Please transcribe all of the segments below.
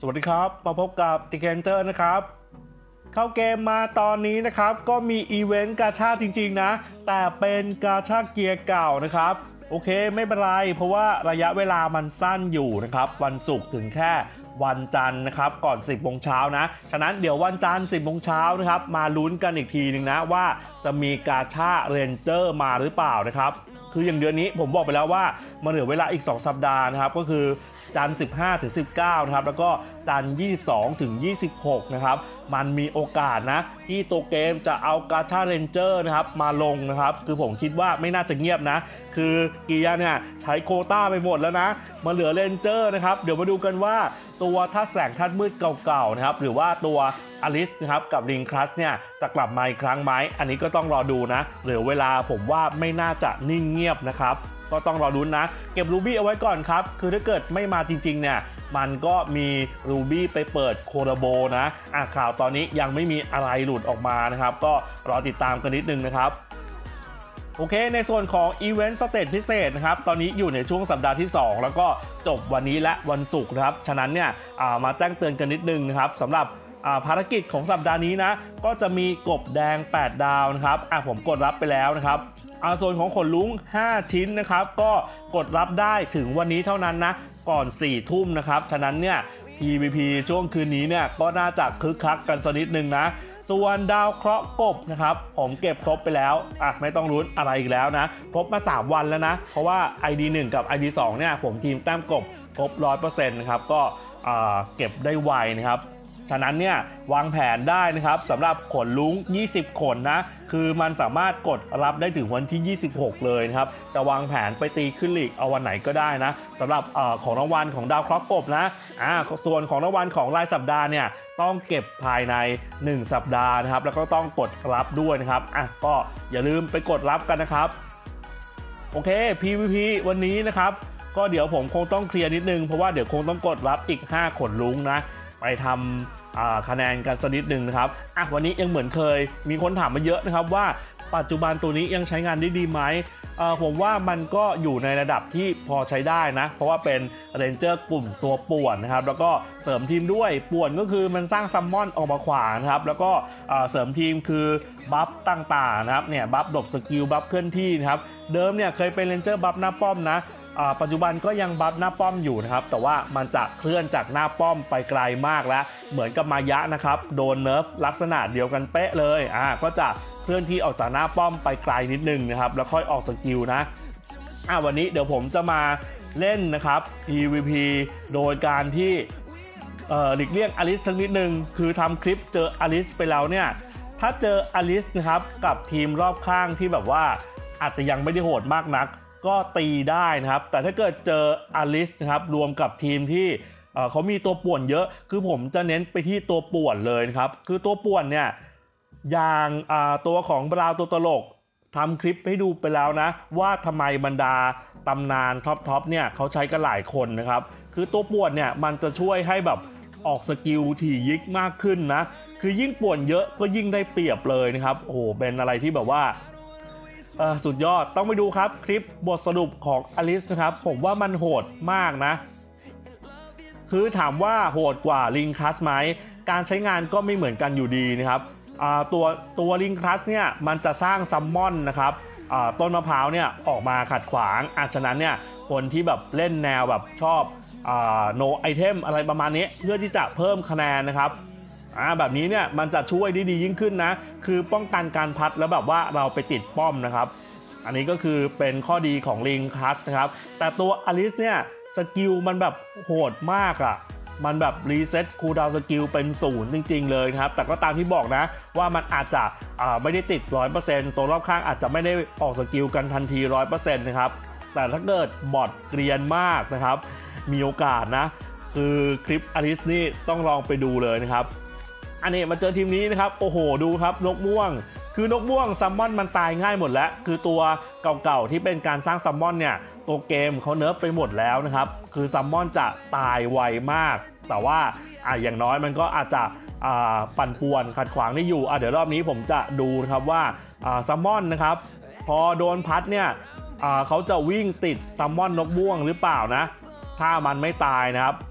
สวัสดีครับมาพบกับติเกนเตอร์นะครับเข้าเกมมาตอนนี้นะครับก็มีอีเวนต์กาชาจริงๆนะแต่เป็นกาชาเกียร์เก่านะครับโอเคไม่เป็นไรเพราะว่าระยะเวลามันสั้นอยู่นะครับวันศุกร์ถึงแค่วันจันทร์นะครับก่อน 10 โมงเช้านะฉะนั้นเดี๋ยววันจันทร์ 10 โมงเช้านะครับมาลุ้นกันอีกทีหนึ่งนะว่าจะมีกาชาเรนเจอร์มาหรือเปล่านะครับคืออย่างเดือนนี้ผมบอกไปแล้วว่ามันเหลือเวลาอีก2 สัปดาห์นะครับก็คือจันทร์15 ถึง 19นะครับแล้วก็จันทร์22 ถึง 26นะครับมันมีโอกาสนะที่ตัวเกมจะเอากาชาเรนเจอร์นะครับมาลงนะครับคือผมคิดว่าไม่น่าจะเงียบนะคือเกียร์เนี่ยใช้โควต้าไปหมดแล้วนะมาเหลือเรนเจอร์นะครับเดี๋ยวมาดูกันว่าตัวธาตุแสงธาตุมืดเก่าๆนะครับหรือว่าตัวอลิสนะครับกับลิงคลัสเนี่ยจะกลับมาอีกครั้งไหมอันนี้ก็ต้องรอดูนะเหลือเวลาผมว่าไม่น่าจะนิ่งเงียบนะครับก็ต้องรอลุ้นนะเก็บรูบี้เอาไว้ก่อนครับคือถ้าเกิดไม่มาจริงๆเนี่ยมันก็มีรูบี้ไปเปิดโคราโบนะข่าวตอนนี้ยังไม่มีอะไรหลุดออกมานะครับก็รอติดตามกันนิดนึงนะครับโอเคในส่วนของอีเวนต์สเตจพิเศษนะครับตอนนี้อยู่ในช่วงสัปดาห์ที่2แล้วก็จบวันนี้และวันศุกร์นะครับฉะนั้นเนี่ยมาแจ้งเตือนกันนิดนึงนะครับสำหรับภารกิจของสัปดาห์นี้นะก็จะมีกบแดง8 ดาวนะครับผมกดรับไปแล้วนะครับส่วนของขนลุง5 ชิ้นนะครับก็กดรับได้ถึงวันนี้เท่านั้นนะก่อน 4 ทุ่มนะครับฉะนั้นเนี่ย PVP ช่วงคืนนี้เนี่ยก็น่าจะคึกคักกันสักนิดนึงนะส่วนดาวเคราะห์กบนะครับผมเก็บครบไปแล้วไม่ต้องลุ้นอะไรอีกแล้วนะครบมา3 วันแล้วนะเพราะว่า ID 1 กับ ID 2เนี่ยผมทีมแต้มกบครบ 100% นะครับก็เก็บได้ไวนะครับฉะนั้นเนี่ยวางแผนได้นะครับสำหรับขนลุง20 ขนนะคือมันสามารถกดรับได้ถึงวันที่ 26 เลยนะครับจะวางแผนไปตีขึ้นลีกเอาวันไหนก็ได้นะสำหรับของรางวัลของดาวเคราะห์กบนะส่วนของรางวัลของรายสัปดาห์เนี่ยต้องเก็บภายใน1 สัปดาห์นะครับแล้วก็ต้องกดรับด้วยนะครับก็อย่าลืมไปกดรับกันนะครับโอเค PVP วันนี้นะครับก็เดี๋ยวผมคงต้องเคลียร์นิดนึงเพราะว่าเดี๋ยวคงต้องกดรับอีก5 ขนลุงนะไปทำคะแนนกันสักนิดหนึ่งนะครับวันนี้ยังเหมือนเคยมีคนถามมาเยอะนะครับว่าปัจจุบันตัวนี้ยังใช้งานได้ดีไหมผมว่ามันก็อยู่ในระดับที่พอใช้ได้นะเพราะว่าเป็นเรนเจอร์กลุ่มตัวป่วนนะครับแล้วก็เสริมทีมด้วยป่วนก็คือมันสร้างซัมมอนออกมาขวางนะครับแล้วก็เสริมทีมคือบัฟต่างๆนะครับเนี่ยบัฟดรอปสกิลบัฟเคลื่อนที่นะครับเดิมเนี่ยเคยเป็นเรนเจอร์บัฟหน้าป้อมนะปัจจุบันก็ยังบัฟหน้าป้อมอยู่นะครับแต่ว่ามันจะเคลื่อนจากหน้าป้อมไปไกลมากแล้วเหมือนกับมายะนะครับโดนเนิร์ฟลักษณะเดียวกันเป๊ะเลยก็จะเคลื่อนที่ออกจากหน้าป้อมไปไกลนิดนึงนะครับแล้วค่อยออกสกิลนะวันนี้เดี๋ยวผมจะมาเล่นนะครับ PVP โดยการที่หลีกเลี่ยงอลิสทั้งนิดนึงคือทำคลิปเจออลิสไปแล้วเนี่ยถ้าเจออลิสนะครับกับทีมรอบข้างที่แบบว่าอาจจะยังไม่ได้โหดมากนักก็ตีได้นะครับแต่ถ้าเกิดเจออลิสนะครับรวมกับทีมที่เขามีตัวป่วนเยอะคือผมจะเน้นไปที่ตัวป่วนเลยนะครับคือตัวป่วนเนี่ยอย่างตัวของบราวตัวตลกทำคลิปให้ดูไปแล้วนะว่าทำไมบรรดาตำนานท็อปเนี่ยเขาใช้กันหลายคนนะครับคือตัวป่วนเนี่ยมันจะช่วยให้แบบออกสกิลถี่ยิกมากขึ้นนะคือยิ่งป่วนเยอะก็ยิ่งได้เปรียบเลยนะครับโอ้โหเป็นอะไรที่แบบว่าสุดยอดต้องไปดูครับคลิปบทสรุปของอลิสนะครับผมว่ามันโหดมากนะคือถามว่าโหดกว่าลิงคลัสไหมการใช้งานก็ไม่เหมือนกันอยู่ดีนะครับตัวลิงคลัสเนี่ยมันจะสร้างซัมมอนนะครับต้นมะพร้าวเนี่ยออกมาขัดขวางฉะนั้นเนี่ยคนที่แบบเล่นแนวแบบชอบno item อะไรประมาณนี้เพื่อที่จะเพิ่มคะแนนนะครับแบบนี้เนี่ยมันจะช่วยได้ดียิ่งขึ้นนะคือป้องกันการพัดแล้วแบบว่าเราไปติดป้อมนะครับอันนี้ก็คือเป็นข้อดีของลิงคลัสนะครับแต่ตัวอลิสเนี่ยสกิลมันแบบโหดมากมันแบบรีเซ็ตคูลดาวน์สกิลเป็น0จริงๆเลยครับแต่ก็ตามที่บอกนะว่ามันอาจจะไม่ได้ติด 100% ตัวรอบข้างอาจจะไม่ได้ออกสกิลกันทันที 100% นะครับแต่ถ้าเกิดบอทเกรียนมากนะครับมีโอกาสนะคือคลิปอลิสนี่ต้องลองไปดูเลยนะครับอันนี้มาเจอทีมนี้นะครับโอ้โหดูครับนกม่วงคือนกม่วงซัมมอนมันตายง่ายหมดแล้วคือตัวเก่าๆที่เป็นการสร้างซัมมอนเนี่ยตัวเกมเขาเนิร์ฟไปหมดแล้วนะครับคือซัมมอนจะตายไวมากแต่ว่าอย่างน้อยมันก็อาจจะปั่นป่วนขัดขวางได้อยู่เดี๋ยวรอบนี้ผมจะดูนะครับว่าซัมมอนนะครับพอโดนพัดเนี่ยเขาจะวิ่งติดซัมมอนนกม่วงหรือเปล่านะถ้ามันไม่ตายนะครับ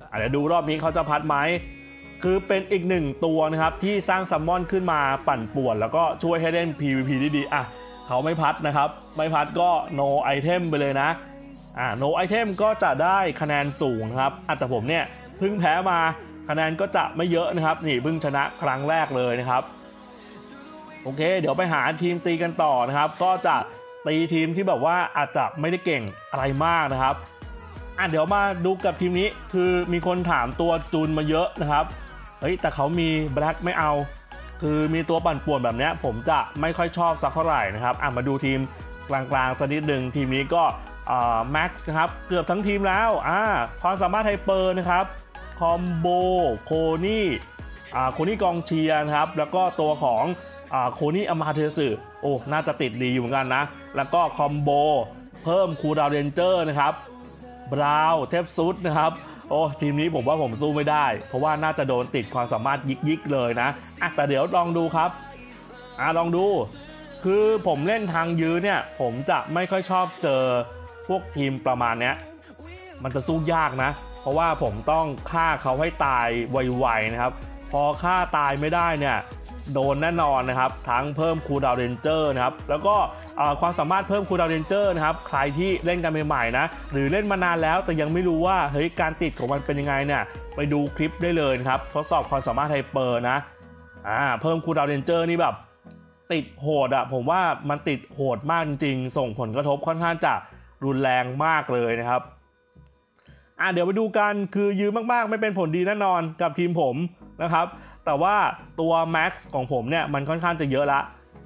เดี๋ยวดูรอบนี้เขาจะพัดไหมคือเป็นอีกหนึ่งตัวนะครับที่สร้างซัมมอนขึ้นมาปั่นป่วนแล้วก็ช่วยให้เล่น PVP ได้ดีเขาไม่พัดนะครับไม่พัดก็ no item ไปเลยนะno item ก็จะได้คะแนนสูงนะครับแต่ผมเนี่ยเพิ่งแพ้มาคะแนนก็จะไม่เยอะนะครับนี่เพิ่งชนะครั้งแรกเลยนะครับโอเคเดี๋ยวไปหาทีมตีกันต่อนะครับก็จะตีทีมที่แบบว่าอาจจะไม่ได้เก่งอะไรมากนะครับเดี๋ยวมาดูกับทีมนี้คือมีคนถามตัวจูนมาเยอะนะครับแต่เขามีแบล็คไม่เอาคือมีตัวปั่นป่วนแบบนี้ผมจะไม่ค่อยชอบสักเท่าไหร่นะครับมาดูทีมกลางๆสักนิดหนึ่งทีมนี้ก็แม็กซ์นะครับเกือบทั้งทีมแล้วความสามารถไฮเปอร์นะครับคอมโบโคนี่กองเชียร์นะครับแล้วก็ตัวของโคนี่อามาเทสึน่าจะติดดีอยู่เหมือนกันนะแล้วก็คอมโบเพิ่มคูลดาวน์เรนเจอร์นะครับบราวเทปซุดนะครับทีมนี้ผมว่าผมสู้ไม่ได้เพราะว่าน่าจะโดนติดความสามารถยิกเลยนะแต่เดี๋ยวลองดูครับลองดูคือผมเล่นทางยื้อเนี่ยผมจะไม่ค่อยชอบเจอพวกทีมประมาณเนี้ยมันจะสู้ยากนะเพราะว่าผมต้องฆ่าเขาให้ตายไวๆนะครับพอฆ่าตายไม่ได้เนี่ยโดนแน่นอนนะครับทั้งเพิ่มคูลดาวน์เรนเจอร์นะครับแล้วก็ความสามารถเพิ่มคูลดาวน์เรนเจอร์นะครับใครที่เล่นกันใหม่ๆนะหรือเล่นมานานแล้วแต่ยังไม่รู้ว่าการติดของมันเป็นยังไงเนี่ยไปดูคลิปได้เลยครับทดสอบความสามารถไฮเปอร์นะเพิ่มคูลดาวน์เรนเจอร์นี่แบบติดโหดผมว่ามันติดโหดมากจริงๆส่งผลกระทบค่อนข้างจะรุนแรงมากเลยนะครับเดี๋ยวไปดูกันคือยืมมากๆไม่เป็นผลดีแน่นอนกับทีมผมนะครับแต่ว่าตัว Max ของผมเนี่ยมันค่อนข้างจะเยอะละ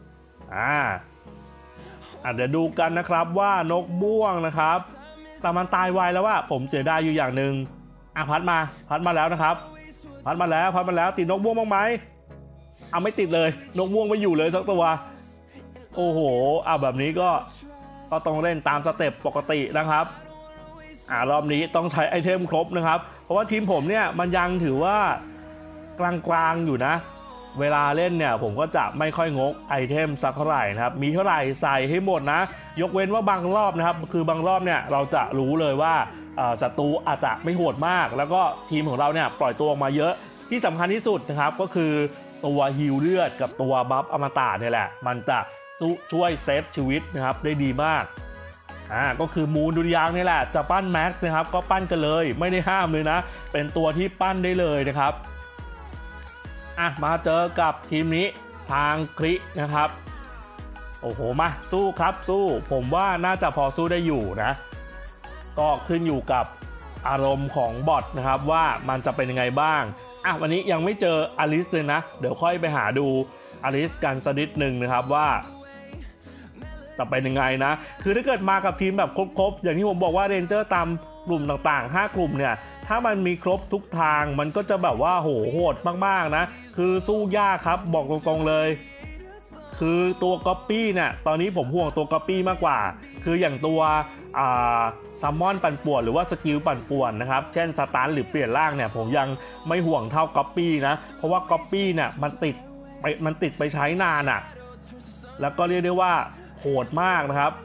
เดี๋ยวดูกันนะครับว่านกม่วงนะครับแต่มันตายไวแล้วว่าผมเสียดายอยู่อย่างหนึ่งพัดมาแล้วนะครับพัดมาแล้วติดนกม่วงบ้างไหมไม่ติดเลยนกม่วงไม่อยู่เลยสักตัวโอ้โหแบบนี้ก็ต้องเล่นตามสเต็ปปกตินะครับรอบนี้ต้องใช้ไอเทมครบนะครับเพราะว่าทีมผมเนี่ยมันยังถือว่ากลางๆอยู่นะเวลาเล่นเนี่ยผมก็จะไม่ค่อยงกไอเทมสักเท่าไหร่นะครับมีเท่าไหร่ใส่ให้หมดนะยกเว้นว่าบางรอบนะครับคือบางรอบเนี่ยเราจะรู้เลยว่าศัตรูอาจจะไม่โหดมากแล้วก็ทีมของเราเนี่ยปล่อยตัวออกมาเยอะที่สำคัญที่สุดนะครับก็คือตัวฮีลเลือดกับตัวบัฟอมตะเนี่ยแหละมันจะช่วยเซฟชีวิตนะครับได้ดีมากก็คือมูนดุริยางนี่แหละจะปั้นแม็กซ์นะครับก็ปั้นกันเลยไม่ได้ห้ามเลยนะเป็นตัวที่ปั้นได้เลยนะครับมาเจอกับทีมนี้ทางครินะครับโอ้โหมาสู้ครับสู้ผมว่าน่าจะพอสู้ได้อยู่นะก็ขึ้นอยู่กับอารมณ์ของบอทนะครับว่ามันจะเป็นยังไงบ้างวันนี้ยังไม่เจออลิสเลยนะเดี๋ยวค่อยไปหาดูอลิสกันสักนิดหนึ่งนะครับว่าจะเป็นยังไงนะคือถ้าเกิดมากับทีมแบบครบๆอย่างที่ผมบอกว่าเรนเจอร์ตามกลุ่มต่างๆ5กลุ่มเนี่ยถ้ามันมีครบทุกทางมันก็จะแบบว่าโหดมากๆนะคือสู้ยากครับบอกตรงๆเลยคือตัวก๊อปปี้เนี่ยตอนนี้ผมห่วงตัวก๊อปปี้มากกว่าคืออย่างตัวซัมมอนปั่นป่วนหรือว่าสกิลปั่นป่วนนะครับเช่นสตาร์หรือเปลี่ยนร่างเนี่ยผมยังไม่ห่วงเท่าก๊อปปี้นะเพราะว่าก๊อปปี้เนี่ยมันติดไปใช้นานแล้วก็เรียกได้ว่าโหดมากนะครับ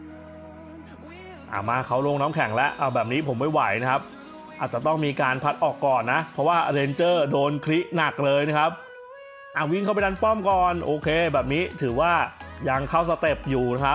มาเขาลงน้ำแข็งแล้วแบบนี้ผมไม่ไหวนะครับอาจจะต้องมีการพัดออกก่อนนะเพราะว่าเรนเจอร์โดนคลิหนักเลยนะครับวิ่งเข้าไปดันป้อมก่อนโอเคแบบนี้ถือว่ายังเข้าสเต็ปอยู่นะครับ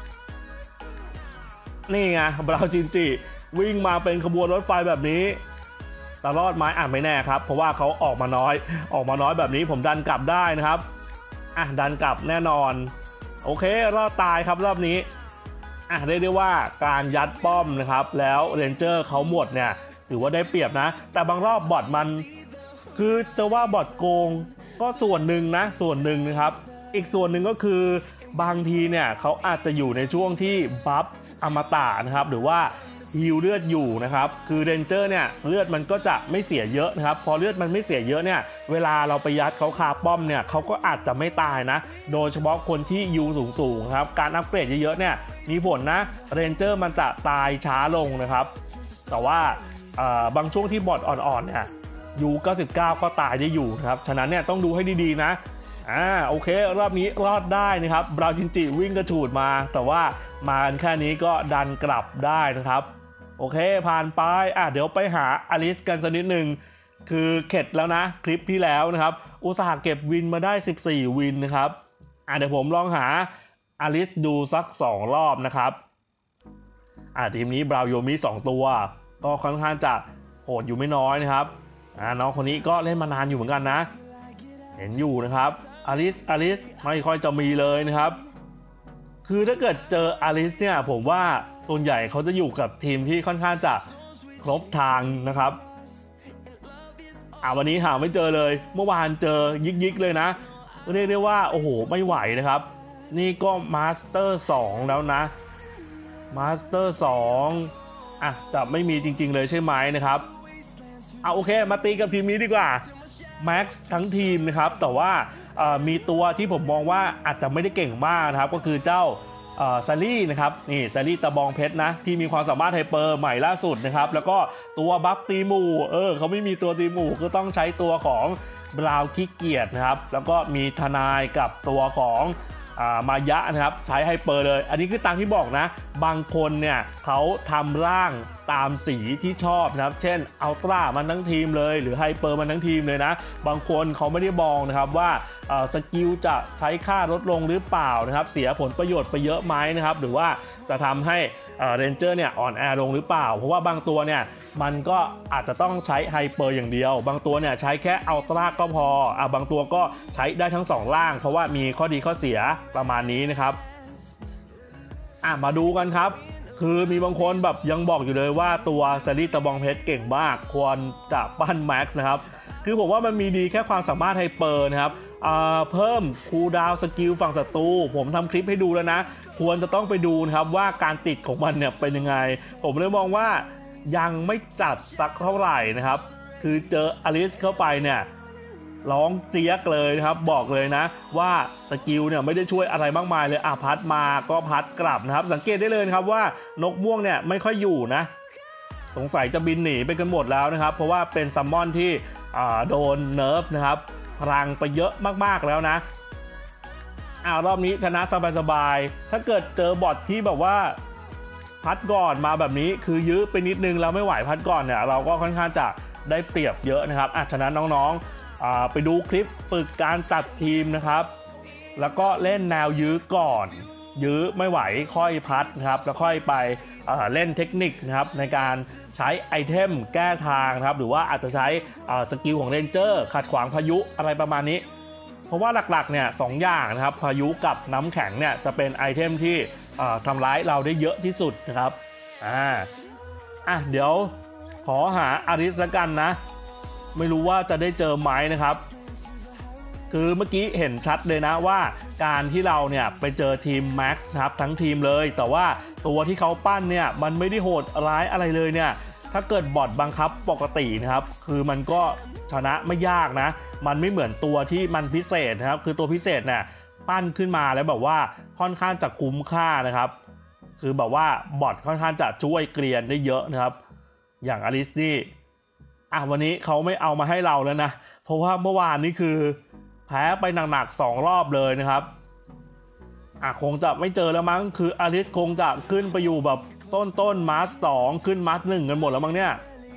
นี่ไงบราวจินจิวิ่งมาเป็นขบวนรถไฟแบบนี้แต่รอดไหมไม่แน่ครับเพราะว่าเขาออกมาน้อยแบบนี้ผมดันกลับได้นะครับดันกลับแน่นอนโอเครอดตายครับรอบนี้เรียกได้ว่าการยัดป้อมนะครับแล้วเรนเจอร์เขาหมดเนี่ยถือว่าได้เปรียบนะแต่บางรอบบอทมันคือจะว่าบอทโกงก็ส่วนหนึ่งนะครับอีกส่วนหนึ่งก็คือบางทีเนี่ยเขาอาจจะอยู่ในช่วงที่บัฟอมตะนะครับหรือว่าฮีลเลือดอยู่นะครับคือเรนเจอร์เนี่ยเลือดมันก็จะไม่เสียเยอะนะครับพอเลือดมันไม่เสียเยอะเนี่ยเวลาเราไปยัดเขาคาป้อมเนี่ยเขาก็อาจจะไม่ตายนะโดยเฉพาะคนที่ยูสูงครับการอัปเกรดเยอะๆเนี่ยมีผลนะเรนเจอร์มันจะตายช้าลงนะครับแต่ว่าบางช่วงที่บอทอ่อนๆเนี่ยยู99ก็ตายได้อยู่นะครับฉะนั้นเนี่ยต้องดูให้ดีๆนะโอเครอบนี้รอดได้นะครับบราวจินจิวิ่งกระฉูดมาแต่ว่ามาแค่นี้ก็ดันกลับได้นะครับโอเคผ่านไปเดี๋ยวไปหาอลิสกันสักนิดหนึ่งคือเข็ดแล้วนะคลิปที่แล้วนะครับอุตส่าห์เก็บวินมาได้14วินนะครับเดี๋ยวผมลองหาอลิสดูสัก2รอบนะครับทีมนี้บราวโยมิ2ตัวก็ค่อนข้างจะโหดอยู่ไม่น้อยนะครับน้องคนนี้ก็เล่นมานานอยู่เหมือนกันนะเห็นอยู่นะครับอลิสไม่ค่อยจะมีเลยนะครับคือถ้าเกิดเจออลิสเนี่ยผมว่าส่วนใหญ่เขาจะอยู่กับทีมที่ค่อนข้างจะครบทางนะครับวันนี้หาไม่เจอเลยเมื่อวานเจอยิกเลยนะเรียกได้ว่าโอ้โหไม่ไหวนะครับนี่ก็มาสเตอร์2แล้วนะมาสเตอร์2จะไม่มีจริงๆเลยใช่ไหมนะครับโอเคมาตีกับทีมนี้ดีกว่าแม็กซ์ทั้งทีมนะครับแต่ว่ามีตัวที่ผมมองว่าอาจจะไม่ได้เก่งมากนะครับก็คือเจ้าซารี่นะครับนี่ซารี่ตะบองเพชรนะที่มีความสามารถไฮเปอร์ใหม่ล่าสุดนะครับแล้วก็ตัวบัฟตีหมู่เขาไม่มีตัวตีหมู่ก็ต้องใช้ตัวของบราวขี้เกียจนะครับแล้วก็มีทนายกับตัวของมายะนะครับใช้ไฮเปอร์เลยอันนี้คือตามที่บอกนะบางคนเนี่ยเขาทำร่างตามสีที่ชอบนะครับเช่นอัลตร้ามันทั้งทีมเลยหรือไฮเปอร์มันทั้งทีมเลยนะบางคนเขาไม่ได้มองนะครับว่าสกิลจะใช้ค่าลดลงหรือเปล่านะครับเสียผลประโยชน์ไปเยอะไหมนะครับหรือว่าจะทำให้เรนเจอร์เนี่ยอ่อนแอลงหรือเปล่าเพราะว่าบางตัวเนี่ยมันก็อาจจะต้องใช้ไฮเปอร์อย่างเดียวบางตัวเนี่ยใช้แค่อัลตร้าก็พอบางตัวก็ใช้ได้ทั้ง2ร่างเพราะว่ามีข้อดีข้อเสียประมาณนี้นะครับมาดูกันครับคือมีบางคนแบบยังบอกอยู่เลยว่าตัวซารี่ตะบองเพชรเก่งมากควรจะปั้นแม็กซ์นะครับคือผมว่ามันมีดีแค่ความสามารถไฮเปอร์นะครับเพิ่มคูลดาวน์สกิลฝั่งศัตรูผมทำคลิปให้ดูแล้วนะควรจะต้องไปดูนะครับว่าการติดของมันเนี่ยเป็นยังไงผมเลยมองว่ายังไม่จัดสักเท่าไหร่นะครับคือเจออลิสเข้าไปเนี่ยร้องเจี๊ยกเลยนะครับบอกเลยนะว่าสกิลเนี่ยไม่ได้ช่วยอะไรมากมายเลยพัดมาก็พัดกลับนะครับสังเกตได้เลยนะครับว่านกม่วงเนี่ยไม่ค่อยอยู่นะสงสัยจะบินหนีไปกันหมดแล้วนะครับเพราะว่าเป็นซัมมอนที่โดนเนิร์ฟนะครับพลังไปเยอะมากๆแล้วนะรอบนี้ชนะสบายๆถ้าเกิดเจอบอทที่แบบว่าพัดก่อนมาแบบนี้คือยื้อไปนิดนึงแล้วไม่ไหวพัดก่อนเนี่ยเราก็ค่อนข้างจะได้เปรียบเยอะนะครับฉะนั้นน้องๆไปดูคลิปฝึกการตัดทีมนะครับแล้วก็เล่นแนวยื้อก่อนยื้อไม่ไหวค่อยพัดนะครับแล้วค่อยไปเล่นเทคนิคนะครับในการใช้ไอเทมแก้ทางนะครับหรือว่าอาจจะใช้สกิลของเรนเจอร์ขัดขวางพายุอะไรประมาณนี้เพราะว่าหลักๆเนี่ย2อย่างนะครับพายุกับน้ำแข็งเนี่ยจะเป็นไอเทมที่ทำร้ายเราได้เยอะที่สุดนะครับเดี๋ยวขอหาอาริสละกันนะไม่รู้ว่าจะได้เจอไหมนะครับคือเมื่อกี้เห็นชัดเลยนะว่าการที่เราเนี่ยไปเจอทีมแม็กซ์ครับทั้งทีมเลยแต่ว่าตัวที่เขาปั้นเนี่ยมันไม่ได้โหดร้ายอะไรเลยเนี่ยถ้าเกิดบอทบังคับปกตินะครับคือมันก็ชนะไม่ยากนะมันไม่เหมือนตัวที่มันพิเศษนะครับคือตัวพิเศษเนี่ยปั้นขึ้นมาแล้วแบบว่าค่อนข้างจะคุ้มค่านะครับคือแบบว่าบอทค่อนข้างจะช่วยเกลียนได้เยอะนะครับอย่างอลิสนี่วันนี้เขาไม่เอามาให้เราแล้วนะเพราะว่าเมื่อวานนี้คือแพ้ไปหนักๆ2รอบเลยนะครับคงจะไม่เจอแล้วมั้งคืออลิสคงจะขึ้นไปอยู่แบบต้นมาร์ส2ขึ้นมาร์ส1กันหมดแล้วมั้งเนี่ย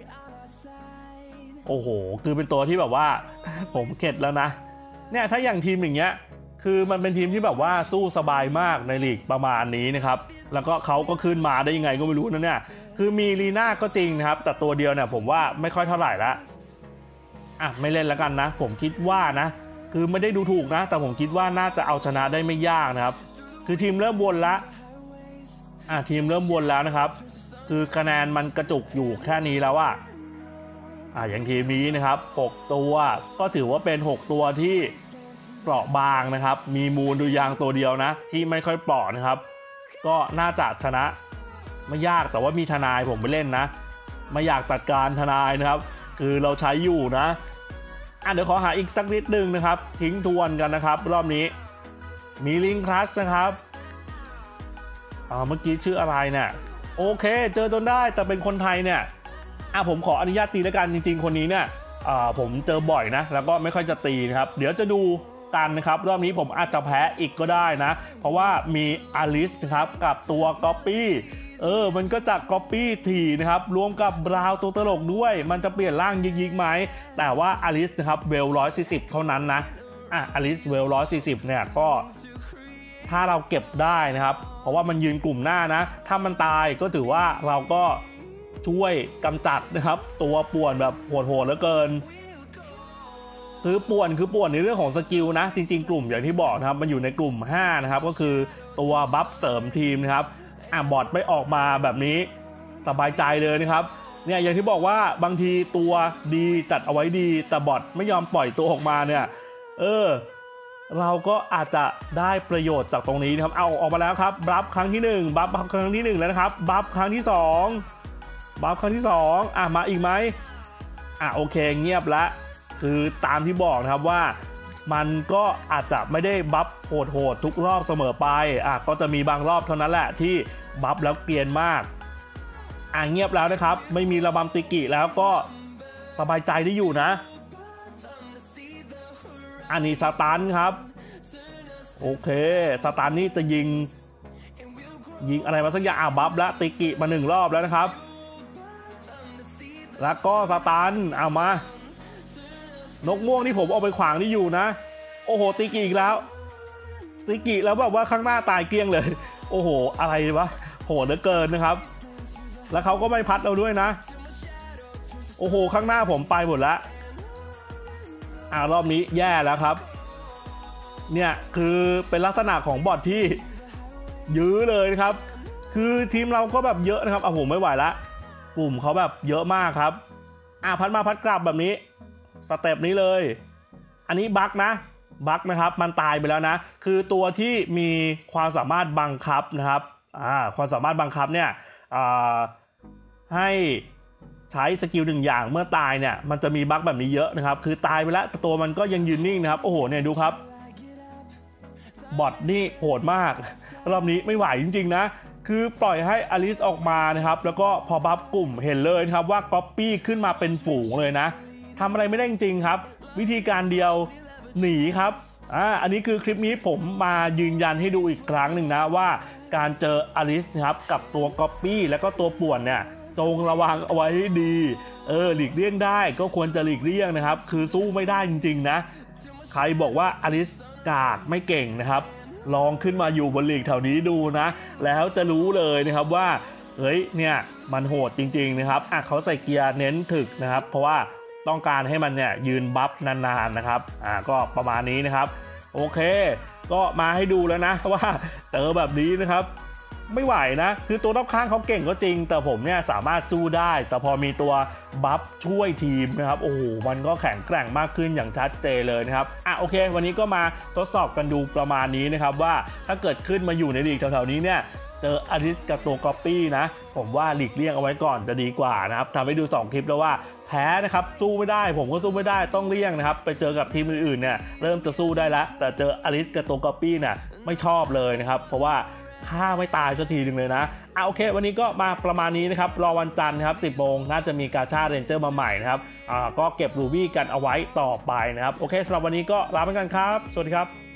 โอ้โหคือเป็นตัวที่แบบว่าผมเข็ดแล้วนะเนี่ยถ้าอย่างทีมอย่างเงี้ยคือมันเป็นทีมที่แบบว่าสู้สบายมากในลีกประมาณนี้นะครับแล้วก็เขาก็ขึ้นมาได้ยังไงก็ไม่รู้นะเนี่ยคือมีลีน่าก็จริงนะครับแต่ตัวเดียวเนี่ยผมว่าไม่ค่อยเท่าไหร่ละไม่เล่นแล้วกันนะผมคิดว่านะคือไม่ได้ดูถูกนะแต่ผมคิดว่าน่าจะเอาชนะได้ไม่ยากนะครับคือทีมเริ่มวนละทีมเริ่มวนแล้วนะครับคือคะแนนมันกระจุกอยู่แค่นี้แล้วอย่างทีมนี้นะครับ6ตัวก็ถือว่าเป็น6ตัวที่เปราะบางนะครับมีมูลดูยางตัวเดียวนะที่ไม่ค่อยเปราะนะครับก็น่าจะชนะไม่ยากแต่ว่ามีทนายผมไปเล่นนะไม่อยากตัดการทนายนะครับคือเราใช้อยู่นะเดี๋ยวขอหาอีกสักนิดนึงนะครับทิ้งทวนกันนะครับรอบนี้มีลิงคลัสนะครับเมื่อกี้ชื่ออะไรเนี่ยโอเคเจอจนได้แต่เป็นคนไทยเนี่ยผมขออนุญาตตีแล้วกันจริงๆคนนี้เนี่ยผมเจอบ่อยนะแล้วก็ไม่ค่อยจะตีนะครับเดี๋ยวจะดูกันนะครับรอบนี้ผมอาจจะแพ้อีกก็ได้นะเพราะว่ามีอลิสนะครับกับตัวก๊อปปี้มันก็จะ Copy ถี่นะครับรวมกับบราวตัวตลกด้วยมันจะเปลี่ยนร่างยิกๆไหมแต่ว่าอลิสนะครับเวล140เท่านั้นนะอลิสเวล140เนี่ยก็ถ้าเราเก็บได้นะครับเพราะว่ามันยืนกลุ่มหน้านะถ้ามันตายก็ถือว่าเราก็ช่วยกำจัดนะครับตัวป่วนแบบโหดๆเหลือเกินคือป่วนในเรื่องของสกิลนะจริงๆกลุ่มอย่างที่บอกนะครับมันอยู่ในกลุ่ม5นะครับก็คือตัวบัฟเสริมทีมนะครับบอทไม่ออกมาแบบนี้สบายใจเลยนะครับเนี่ยอย่างที่บอกว่าบางทีตัวดีจัดเอาไว้ดีแต่บอทไม่ยอมปล่อยตัวออกมาเนี่ยเราก็อาจจะได้ประโยชน์จากตรงนี้นะครับเอาออกมาแล้วครับบัฟครั้งที่1บัฟครั้งที่1แล้วนะครับบัฟครั้งที่2บัฟครั้งที่2มาอีกไหมโอเคเงียบแล้วคือตามที่บอกนะครับว่ามันก็อาจจะไม่ได้บัฟโหดทุกรอบเสมอไปก็จะมีบางรอบเท่านั้นแหละที่บัฟแล้วเกรียนมากเงียบแล้วนะครับไม่มีระบำติกิแล้วก็สบายใจได้อยู่นะอันนี้สตันครับโอเคสตันนี่จะยิงอะไรมาสักอย่างบัฟแล้วติกิมา1รอบแล้วนะครับแล้วก็สตันมานกม่วงที่ผมเอาไปขวางนี่อยู่นะโอ้โหติกิอีกแล้วติกิแล้วแบบว่าข้างหน้าตายเกลี้ยงเลยโอ้โหอะไรวะโหดเหลือเกินนะครับแล้วเขาก็ไม่พัดเราด้วยนะโอ้โหข้างหน้าผมไปหมดแล้วรอบนี้แย่แล้วครับเนี่ยคือเป็นลักษณะของบอทที่ยื้อเลยนะครับคือทีมเราก็แบบเยอะนะครับผมไม่ไหวละกลุ่มเขาแบบเยอะมากครับพัดมาพัดกลับแบบนี้สเต็ปนี้เลยอันนี้บั๊กนะครับมันตายไปแล้วนะคือตัวที่มีความสามารถบังคับนะครับความสามารถบังคับเนี่ยให้ใช้สกิล1อย่างเมื่อตายเนี่ยมันจะมีบั๊กแบบนี้เยอะนะครับคือตายไปแล้วตัวมันก็ยังยืนนิ่งนะครับโอ้โหเนี่ยดูครับบอทนี่โหดมากรอบนี้ไม่ไหวจริงๆนะคือปล่อยให้อลิสออกมานะครับแล้วก็พอบัฟกลุ่มเห็นเลยนะครับว่าก๊อปปี้ขึ้นมาเป็นฝูงเลยนะทำอะไรไม่ได้จริงๆครับวิธีการเดียวหนีครับอันนี้คือคลิปนี้ผมมายืนยันให้ดูอีกครั้งหนึ่งนะว่าการเจออลิสครับกับตัวก๊อปปี้แล้วก็ตัวป่วนเนี่ยจงระวังเอาไว้ให้ดีหลีกเลี่ยงได้ก็ควรจะหลีกเลี่ยงนะครับคือสู้ไม่ได้จริงๆนะใครบอกว่าอลิสกากไม่เก่งนะครับลองขึ้นมาอยู่บนลีกแถวนี้ดูนะแล้วจะรู้เลยนะครับว่าเนี่ยมันโหดจริงๆนะครับเขาใส่เกียร์เน้นถึกนะครับเพราะว่าต้องการให้มันเนี่ยยืนบัฟนานๆนะครับก็ประมาณนี้นะครับโอเคก็มาให้ดูแล้วนะว่าเจอแบบนี้นะครับไม่ไหวนะคือตัวรอบข้างเขาเก่งก็จริงแต่ผมเนี่ยสามารถสู้ได้แต่พอมีตัวบัฟช่วยทีมนะครับโอ้โหมันก็แข็งแกร่งมากขึ้นอย่างชัดเจนเลยนะครับโอเควันนี้ก็มาทดสอบกันดูประมาณนี้นะครับว่าถ้าเกิดขึ้นมาอยู่ในลีกแถวๆนี้เนี่ยเจออลิสกับตัวก๊อปปี้นะผมว่าหลีกเลี่ยงเอาไว้ก่อนจะดีกว่านะครับทำให้ดู2คลิปแล้วว่าแพ้นะครับสู้ไม่ได้ผมก็สู้ไม่ได้ต้องเลี่ยงนะครับไปเจอกับทีมอื่นๆเนี่ยเริ่มจะสู้ได้แล้วแต่เจออลิสกับตัวก๊อปปี้เนี่ยไม่ชอบเลยนะครับเพราะว่าฆ่าไม่ตายสักทีหนึ่งเลยนะโอเควันนี้ก็มาประมาณนี้นะครับรอวันจันทร์ครับ 10 โมงน่าจะมีกาชาเรนเจอร์มาใหม่นะครับก็เก็บรูบี้กันเอาไว้ต่อไปนะครับโอเคสำหรับวันนี้ก็ลาไปกันครับสวัสดีครับ